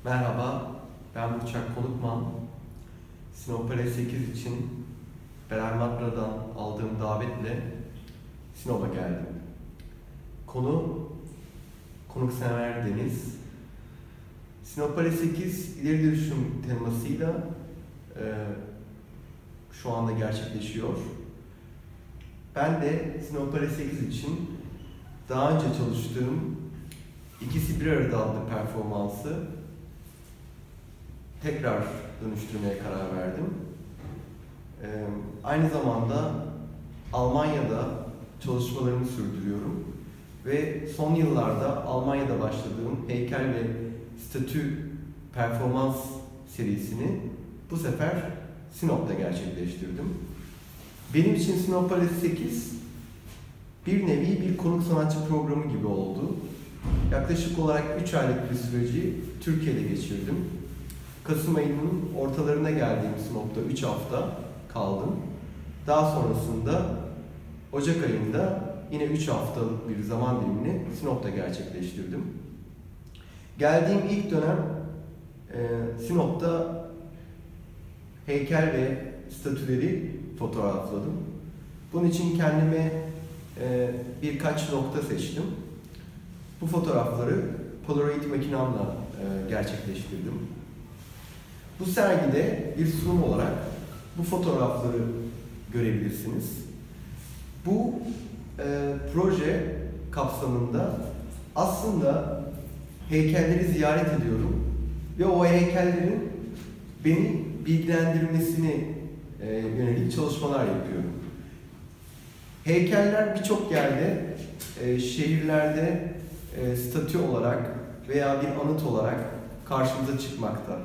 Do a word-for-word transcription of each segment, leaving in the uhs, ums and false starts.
Merhaba, ben Burçak Konukman. Sinopale sekiz için Beren Madra'dan aldığım davetle Sinop'a geldim. Konu konuksever deniz. Sinopale sekiz ileri dönüşüm temasıyla e, şu anda gerçekleşiyor. Ben de Sinopale sekiz için daha önce çalıştığım İkisi Bir Arada adlı performansı tekrar dönüştürmeye karar verdim. Ee, aynı zamanda Almanya'da çalışmalarımı sürdürüyorum ve son yıllarda Almanya'da başladığım heykel ve statü performans serisini bu sefer Sinop'ta gerçekleştirdim. Benim için Sinopale sekiz bir nevi bir konuk sanatçı programı gibi oldu. Yaklaşık olarak üç aylık bir süreci Türkiye'de geçirdim. Kasım ayının ortalarına geldiğim Sinop'ta üç hafta kaldım. Daha sonrasında Ocak ayında yine üç haftalık bir zaman dilimini Sinop'ta gerçekleştirdim. Geldiğim ilk dönem e, Sinop'ta heykel ve statüleri fotoğrafladım. Bunun için kendime e, birkaç nokta seçtim. Bu fotoğrafları Polaroid makinamla e, gerçekleştirdim. Bu sergide bir sunum olarak bu fotoğrafları görebilirsiniz. Bu e, proje kapsamında aslında heykelleri ziyaret ediyorum ve o heykellerin beni bilgilendirmesini e, yönelik çalışmalar yapıyorum. Heykeller birçok yerde, e, şehirlerde e, statü olarak veya bir anıt olarak karşımıza çıkmakta.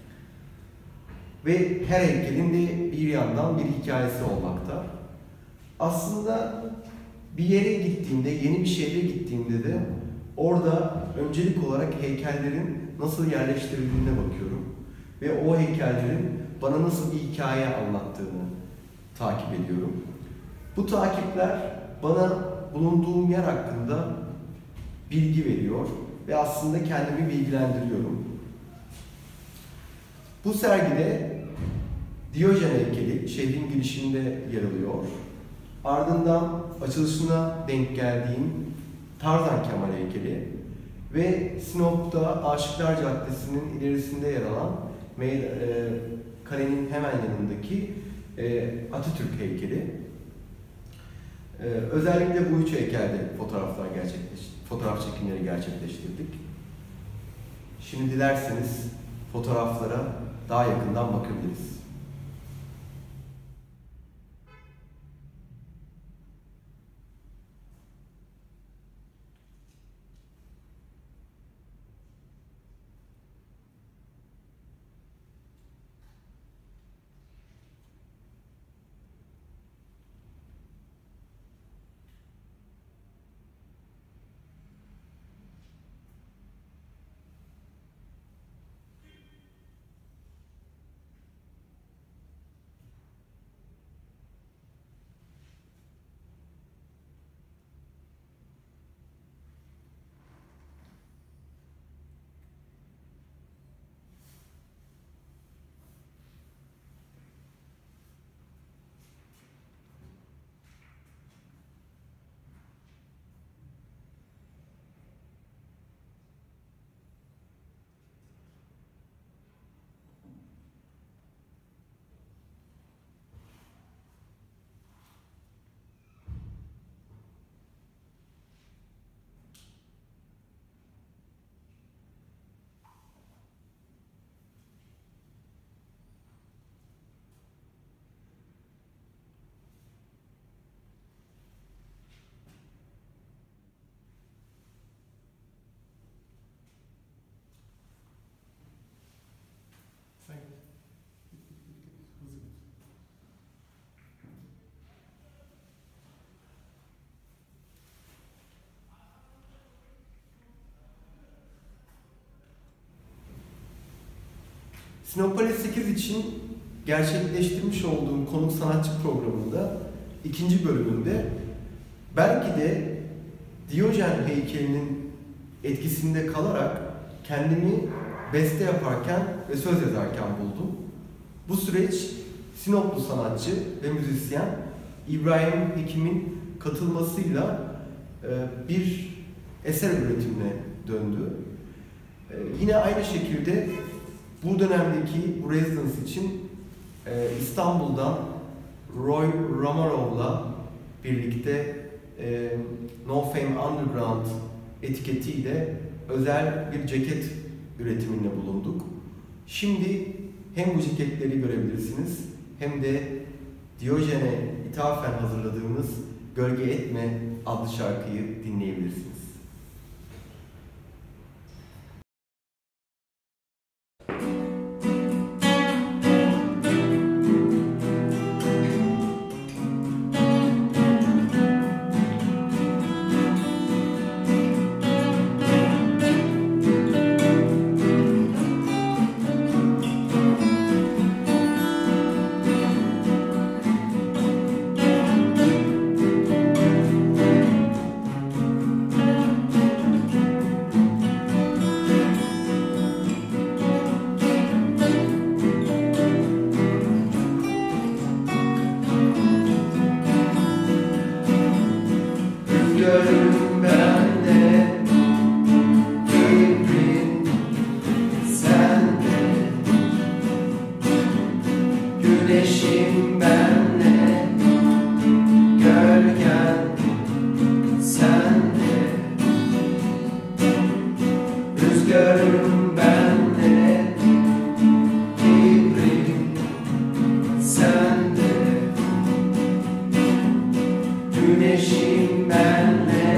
Ve her heykelin de bir yandan bir hikayesi olmakta. Aslında bir yere gittiğimde, yeni bir şehre gittiğimde de orada öncelik olarak heykellerin nasıl yerleştirildiğine bakıyorum. Ve o heykellerin bana nasıl bir hikaye anlattığını takip ediyorum. Bu takipler bana bulunduğum yer hakkında bilgi veriyor ve aslında kendimi bilgilendiriyorum. Bu sergide Diyojen heykeli şehrin girişinde yer alıyor. Ardından açılışına denk geldiğim Tarzan Kemal heykeli ve Sinop'ta Aşıklar Caddesi'nin ilerisinde yer alan e, kalenin hemen yanındaki e, Atatürk heykeli. E, özellikle bu üç heykelde fotoğraflar gerçekleştirdik, fotoğraf çekimleri gerçekleştirdik. Şimdi dilerseniz fotoğraflara daha yakından bakabiliriz. Sinopale sekiz için gerçekleştirmiş olduğum konuk sanatçı programında ikinci bölümünde belki de Diyojen heykelinin etkisinde kalarak kendimi beste yaparken ve söz yazarken buldum. Bu süreç Sinoplu sanatçı ve müzisyen İbrahim Hekim'in katılmasıyla bir eser üretimine döndü. Yine aynı şekilde bu dönemdeki bu rezidans için İstanbul'dan Roy Romarov'la birlikte No Fame Underground etiketiyle özel bir ceket üretiminde bulunduk. Şimdi hem bu ceketleri görebilirsiniz hem de Diyojen'e ithafen hazırladığımız Gölge Etme adlı şarkıyı dinleyebilirsiniz. Gönlüm bende, kibrin sende, güneşim bende, gölgen sende, rüzgarım bende, kibrin sende, güneşim bende.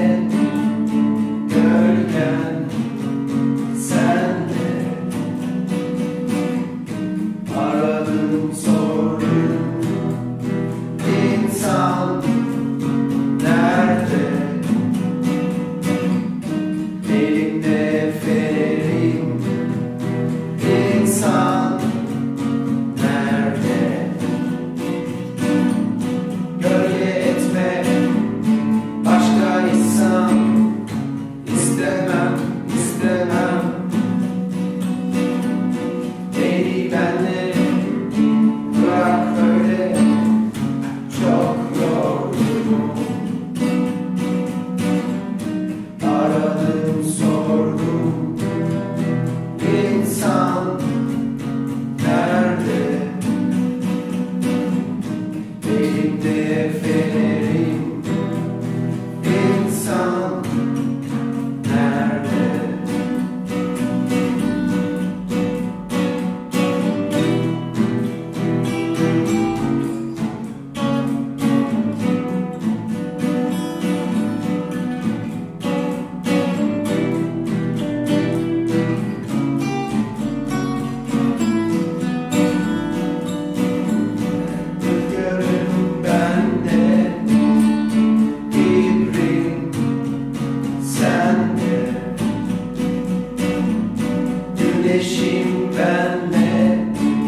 Güneşim bende,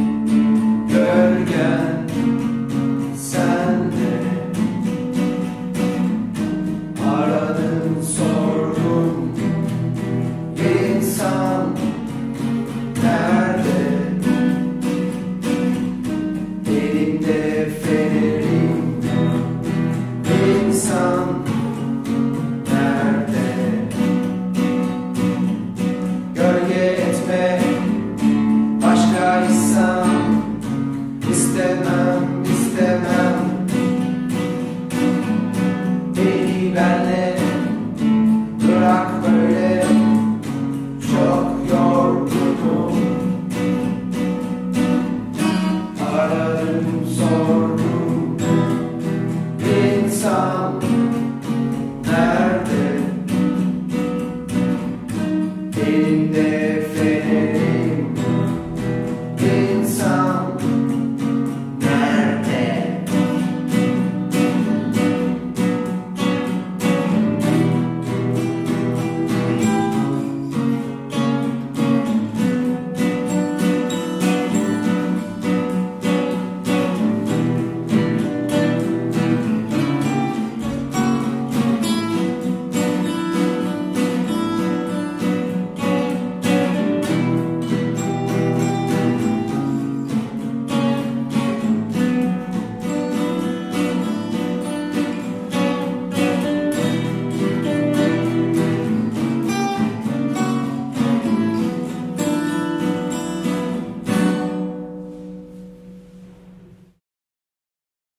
gölgen sende. Aradım, sordum, insan